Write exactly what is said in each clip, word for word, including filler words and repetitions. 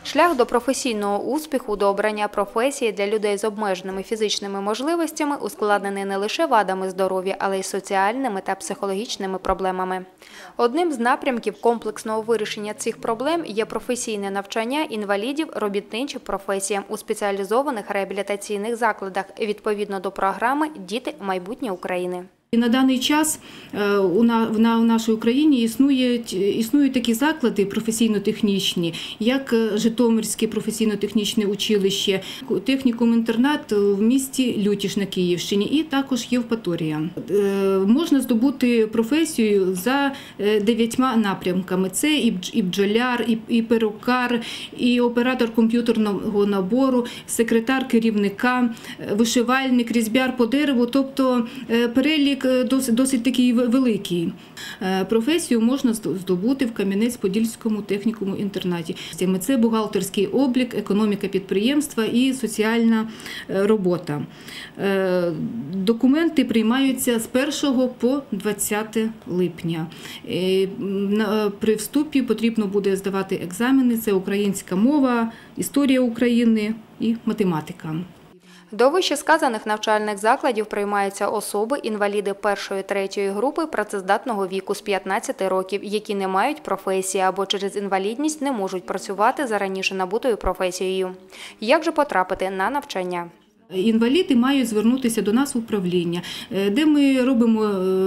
Шлях до професійного успіху, до обрання професії для людей з обмеженими фізичними можливостями ускладнений не лише вадами здоров'я, але й соціальними та психологічними проблемами. Одним з напрямків комплексного вирішення цих проблем є професійне навчання інвалідів робітничим професіям у спеціалізованих реабілітаційних закладах відповідно до програми «Діти – майбутнє України». І на даний час у нашій Україні існують, існують такі заклади професійно-технічні, як Житомирське професійно-технічне училище, технікум-інтернат в місті Лютіж на Київщині і також Євпаторія. Можна здобути професію за дев'ятьма напрямками. Це і бджоляр, і перукар, і оператор комп'ютерного набору, секретар керівника, вишивальник, різьбяр по дереву, тобто перелік Досить, досить такий великий. Професію можна здобути в Кам'янець-Подільському технікуму інтернаті. Це бухгалтерський облік, економіка підприємства і соціальна робота. Документи приймаються з першого по двадцяте липня. При вступі потрібно буде здавати екзамени. Це українська мова, історія України і математика. До вищесказаних навчальних закладів приймаються особи, інваліди першої-третьої групи працездатного віку з п'ятнадцяти років, які не мають професії або через інвалідність не можуть працювати за раніше набутою професією. Як же потрапити на навчання? Інваліди мають звернутися до нас в управління, де ми робимо,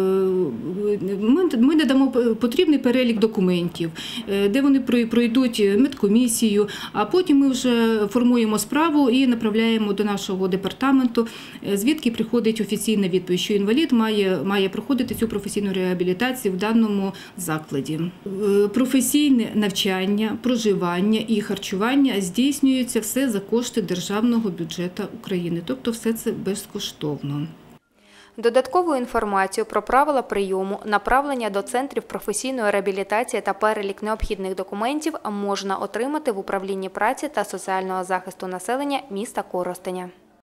ми надамо потрібний перелік документів, де вони пройдуть медкомісію, а потім ми вже формуємо справу і направляємо до нашого департаменту, звідки приходить офіційна відповідь, що інвалід має, має проходити цю професійну реабілітацію в даному закладі. Професійне навчання, проживання і харчування здійснюється все за кошти державного бюджету України. Тобто все це безкоштовно. Додаткову інформацію про правила прийому, направлення до центрів професійної реабілітації та перелік необхідних документів можна отримати в управлінні праці та соціального захисту населення міста Коростеня.